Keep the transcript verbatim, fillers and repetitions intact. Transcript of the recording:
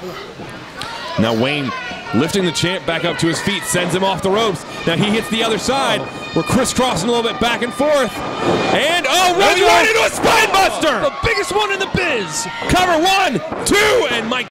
Now Wayne lifting the champ back up to his feet, sends him off the ropes. Now he hits the other side. We're crisscrossing a little bit back and forth. And, oh, runs right into a spinebuster! The biggest one in the biz! Cover one, two, and Mike